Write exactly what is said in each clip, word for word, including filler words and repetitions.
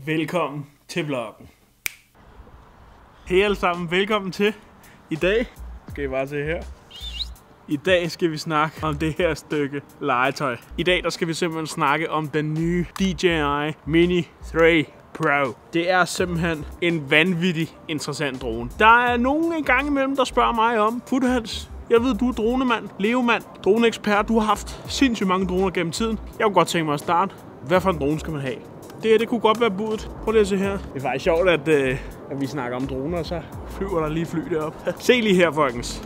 Velkommen til vloggen. Hej alle sammen, velkommen til. I dag skal I bare se her. I dag skal vi snakke om det her stykke legetøj. I dag der skal vi simpelthen snakke om den nye D J I Mini tre Pro. Det er simpelthen en vanvittig interessant drone. Der er nogen en gang imellem, der spørger mig om, Futhans, jeg ved, du er dronemand, levemand, droneekspert. Du har haft sindssygt mange droner gennem tiden. Jeg kunne godt tænke mig at starte. Hvad for en drone skal man have? Det her, det kunne godt være budet. Prøv lige at se her. Det er faktisk sjovt, at, øh, at vi snakker om droner, og så flyver der lige fly deroppe. Se lige her, folkens.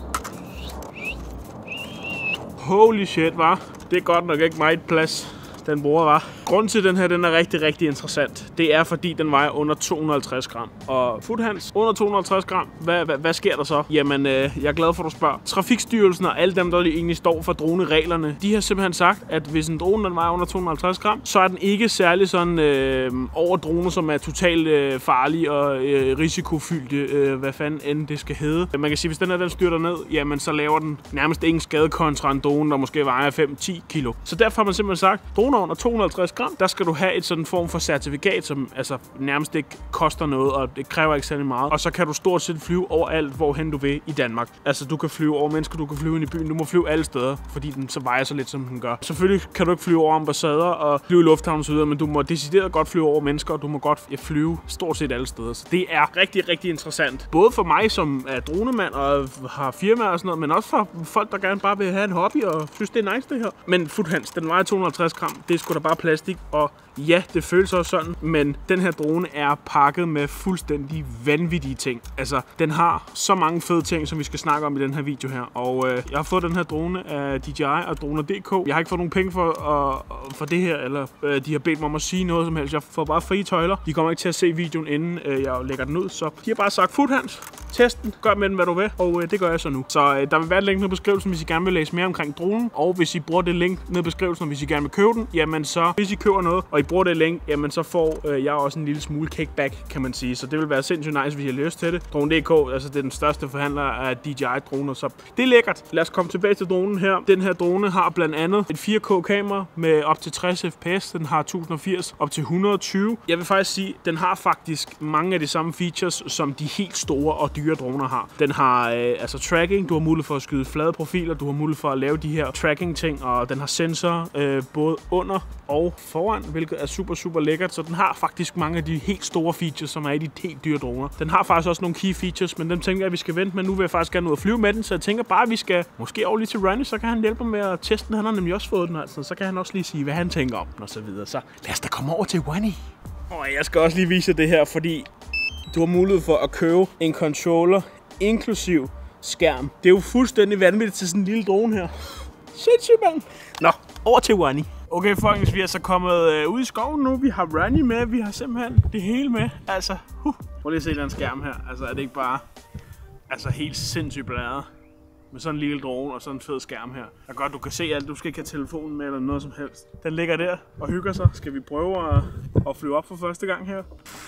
Holy shit, var. Det er godt nok ikke meget plads, den bruger, var. Grunden til den her, den er rigtig, rigtig interessant. Det er, fordi den vejer under to hundrede og halvtreds gram. Og Futhans, under to hundrede og halvtreds gram, hvad, hvad, hvad sker der så? Jamen, øh, jeg er glad for, at du spørger. Trafikstyrelsen og alle dem, der egentlig står for dronereglerne, de har simpelthen sagt, at hvis en drone den vejer under to hundrede og halvtreds gram, så er den ikke særlig sådan øh, over droner, som er totalt øh, farlige og øh, risikofyldte, øh, hvad fanden end det skal hedde. Man kan sige, hvis den her den styrter ned, jamen så laver den nærmest ingen skade kontra en drone, der måske vejer fem til ti kilo. Så derfor har man simpelthen sagt, droner under to hundrede og halvtreds gram, der skal du have et sådan form for certifikat, som altså nærmest ikke koster noget, og det kræver ikke særlig meget. Og så kan du stort set flyve overalt, hvorhen du vil i Danmark. Altså du kan flyve over mennesker, du kan flyve ind i byen, du må flyve alle steder, fordi den så vejer så lidt, som den gør. Selvfølgelig kan du ikke flyve over ambassader og flyve i lufthavnen og så videre, men du må decideret godt flyve over mennesker, og du må godt flyve stort set alle steder. Så det er rigtig, rigtig interessant. Både for mig, som er dronemand og har firmaer og sådan noget, men også for folk, der gerne bare vil have en hobby og synes, det er nice det her. Men Futhans, den vejer to hundrede og halvtreds gram, det er sgu da bare plastik, og ja, det føles også sådan, men den her drone er pakket med fuldstændig vanvittige ting. Altså, den har så mange fede ting, som vi skal snakke om i den her video her. Og øh, jeg har fået den her drone af D J I og droner punktum d k. Jeg har ikke fået nogen penge for, uh, for det her, eller øh, de har bedt mig om at sige noget som helst. Jeg får bare frie tøjler. De kommer ikke til at se videoen, inden øh, jeg lægger den ud. Så de har bare sagt, Futhans, test den, gør med den, hvad du vil, og øh, det gør jeg så nu. Så øh, der vil være et link nede i beskrivelsen, hvis I gerne vil læse mere omkring dronen. Og hvis I bruger det link nede i beskrivelsen, hvis I gerne vil købe den, jamen så, hvis I køber noget, og I bruger det link, jamen så får øh, jeg også en lille smule kickback, kan man sige. Så det vil være sindssygt nice, hvis I har lyst til det. Drone punktum d k, altså det er den største forhandler af D J I-droner, så det er lækkert. Lad os komme tilbage til dronen her. Den her drone har blandt andet et fire K kamera med op til tres F P S. Den har tusind og firs op til et hundrede og tyve. Jeg vil faktisk sige, den har faktisk mange af de samme features, som de helt store og dyre droner har. Den har øh, altså tracking, du har mulighed for at skyde flade profiler, du har mulighed for at lave de her tracking ting, og den har sensorer øh, både under og foran, hvilket er super, super lækkert. Så den har faktisk mange af de helt store features, som er i de helt dyre droner. Den har faktisk også nogle key features, men dem tænker jeg, at vi skal vente med. Nu vil jeg faktisk gerne ud og flyve med den, så jeg tænker bare, at vi skal måske over lige til Ronny, så kan han hjælpe mig med at teste den. Han har nemlig også fået den, altså. Så kan han også lige sige, hvad han tænker om den og så videre. Så lad os da komme over til Ronny. Og jeg skal også lige vise det her, fordi du har mulighed for at købe en controller, inklusiv skærm. Det er jo fuldstændig vanvittigt til sådan en lille drone her. Sindssygt, mand. Nå, over til Ronny. Okay, folkens, vi er så kommet øh, ud i skoven nu. Vi har Ronny med, vi har simpelthen det hele med. Altså, huh. Prøv lige at se den skærm her. Altså, er det ikke bare altså, helt sindssygt bladret med sådan en lille drone og sådan en fed skærm her. Det er godt, du kan se alt. Du skal ikke have telefonen med eller noget som helst. Den ligger der og hygger sig. Skal vi prøve at, at flyve op for første gang her?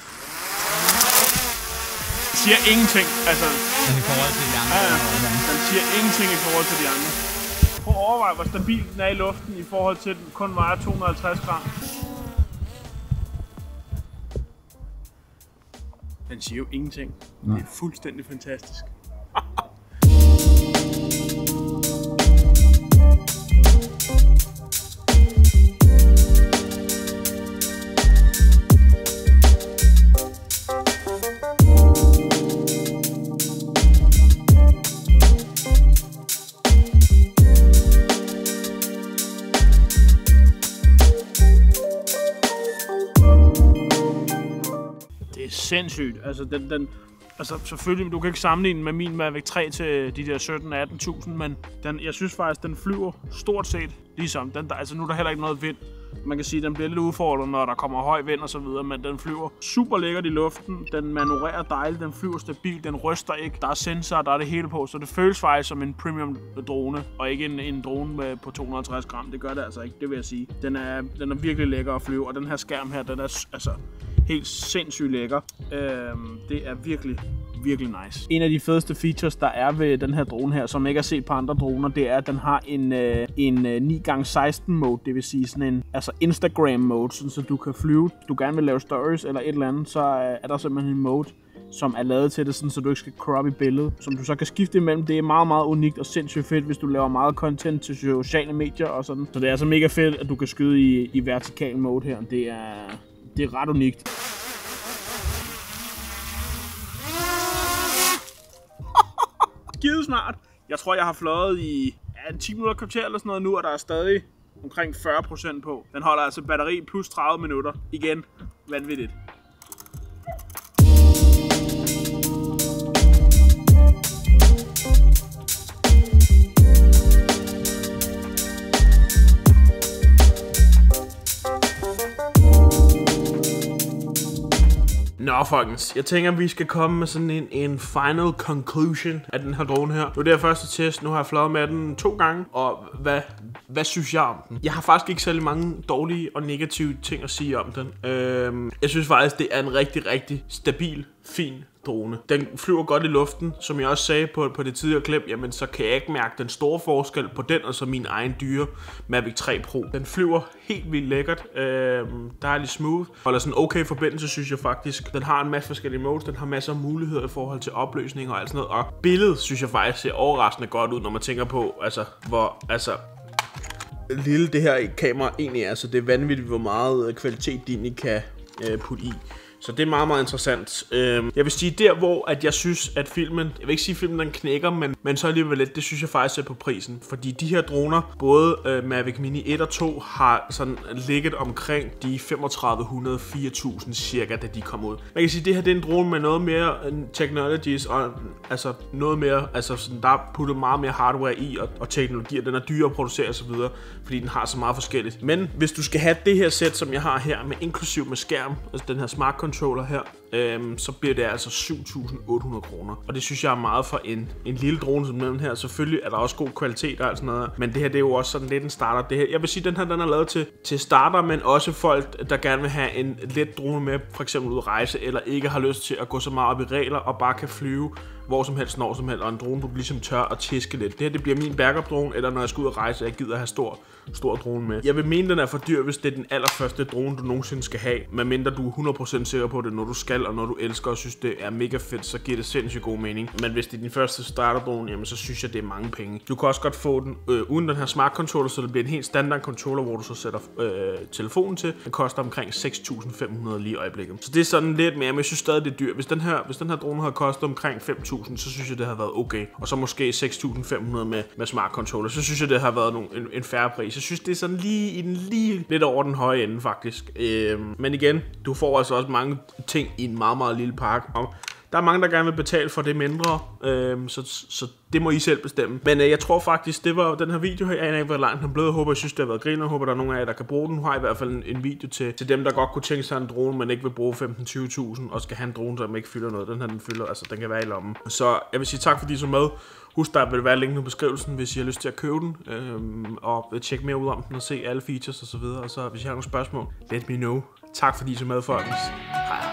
Den siger ingenting. Altså, den i forhold til de andre. Ja, ja. Den siger ingenting i forhold til de andre. Prøv at overveje, hvor stabil den er i luften i forhold til, at den kun vejer to hundrede og halvtreds gram. Den siger jo ingenting. Nej. Det er fuldstændig fantastisk. Det er sindssygt. Altså, den, den, altså selvfølgelig, du kan ikke sammenligne med min Mavic tre til de der sytten atten tusind, men den, jeg synes faktisk, den flyver stort set ligesom. Den, der, altså nu er der heller ikke noget vind. Man kan sige, at den bliver lidt udfordret, når der kommer høj vind og så videre, men den flyver super lækkert i luften. Den manøvrerer dejligt, den flyver stabilt, den ryster ikke. Der er sensorer, der er det hele på, så det føles faktisk som en premium drone, og ikke en, en drone med, på to hundrede og halvtreds gram. Det gør det altså ikke, det vil jeg sige. Den er, den er virkelig lækker at flyve, og den her skærm her, den er altså helt sindssygt lækker. Øhm, det er virkelig, virkelig nice. En af de fedeste features, der er ved den her drone her, som ikke er set på andre droner, det er, at den har en, øh, en øh, ni gange seksten mode, det vil sige sådan en altså Instagram mode, sådan så du kan flyve, du gerne vil lave stories eller et eller andet, så øh, er der simpelthen en mode, som er lavet til det, sådan, så du ikke skal crop i billedet, som du så kan skifte imellem. Det er meget, meget unikt og sindssygt fedt, hvis du laver meget content til sociale medier og sådan. Så det er altså mega fedt, at du kan skyde i, i vertikal mode her. Det er, det er ret unikt. Skide smart. Jeg tror, jeg har fløjet i ja, ti minutter kvarter eller sådan noget nu, og der er stadig omkring fyrre procent på. Den holder altså batteri plus tredive minutter. Igen, vanvittigt. Nå folkens, jeg tænker, at vi skal komme med sådan en, en final conclusion af den her drone her. Nu er det her første test, nu har jeg fløjet med den to gange, og hvad, hvad synes jeg om den? Jeg har faktisk ikke særlig mange dårlige og negative ting at sige om den. Øhm, jeg synes faktisk, det er en rigtig, rigtig stabil, fin drone. Den flyver godt i luften, som jeg også sagde på, på det tidligere klip, jamen så kan jeg ikke mærke den store forskel på den og så min egen dyre Mavic tre Pro. Den flyver helt vildt lækkert, øh, dejligt smooth, holder sådan okay forbindelse, synes jeg faktisk. Den har en masse forskellige modes, den har masser af muligheder i forhold til opløsning og alt sådan noget, og billedet synes jeg faktisk ser overraskende godt ud, når man tænker på, altså hvor, altså lille det her kamera egentlig er, så det er vanvittigt, hvor meget kvalitet de egentlig kan øh, putte i. Så det er meget, meget interessant. Jeg vil sige, der hvor at jeg synes, at filmen, jeg vil ikke sige, at filmen den knækker, men, men så alligevel lidt, det synes jeg faktisk er på prisen. Fordi de her droner, både uh, Mavic Mini et og to, har sådan ligget omkring de femogtredive hundrede til fire tusind cirka, da de kom ud. Man kan sige, at det her det er en drone med noget mere technologies, og altså noget mere, altså sådan, der er puttet meget mere hardware i, og, og teknologi, og den er dyre at producere osv., fordi den har så meget forskelligt. Men hvis du skal have det her sæt, som jeg har her, med inklusiv med skærm, altså den her smart controller her, øhm, så bliver det altså syv tusind otte hundrede kroner. Og det synes jeg er meget for en, en lille drone som den her. Selvfølgelig er der også god kvalitet og alt sådan noget, men det her det er jo også sådan lidt en starter. Det her, jeg vil sige, den her den er lavet til, til starter, men også folk, der gerne vil have en let drone med, for eksempel ud at rejse, eller ikke har lyst til at gå så meget op i regler, og bare kan flyve hvor som helst, når som helst, og en drone, du ligesom tør at tæske lidt. Det her, det bliver min backup drone, eller når jeg skal ud og rejse, jeg gider have stor, stor drone med. Jeg vil mene, den er for dyr, hvis det er den allerførste drone, du nogensinde skal have, medmindre du er hundrede procent sikker på det, når du skal, og når du elsker og synes, det er mega fedt, så giver det sindssygt god mening. Men hvis det er din første starterdrone, jamen så synes jeg, det er mange penge. Du kan også godt få den øh, uden den her smart controller, så det bliver en helt standard controller, hvor du så sætter øh, telefonen til. Den koster omkring seks tusind fem hundrede lige i øjeblikket. Så det er sådan lidt mere, men jeg synes stadig, det er dyrt. Hvis den her, hvis den her drone havde kostet omkring fem tusind, så synes jeg, det har været okay. Og så måske seks tusind fem hundrede med, med smart controller, så synes jeg, det har været nogle, en, en færre pris. Jeg synes, det er sådan lige i den lige lidt over den høje ende, faktisk. Øh, men igen, du får altså også mange ting i en meget, meget lille pakke. Og der er mange, der gerne vil betale for det mindre, øh, så, så det må I selv bestemme. Men øh, jeg tror faktisk, det var den her video her. Jeg aner ikke, hvor langt den er blevet. Jeg håber, jeg synes, det har været griner. Jeg håber, der er nogen af jer, der kan bruge den. Nu har jeg i hvert fald en, en video til, til dem, der godt kunne tænke sig en drone, men ikke vil bruge femten til tyve tusind, og skal have en drone, som ikke fylder noget. Den her, den fylder, altså den kan være i lommen. Så jeg vil sige tak, fordi I så med. Husk, der vil være link i beskrivelsen, hvis I har lyst til at købe den, øhm, og tjekke mere ud om den og se alle features og så videre. Og så hvis I har nogle spørgsmål, let me know. Tak fordi I så med, folkens. Hej.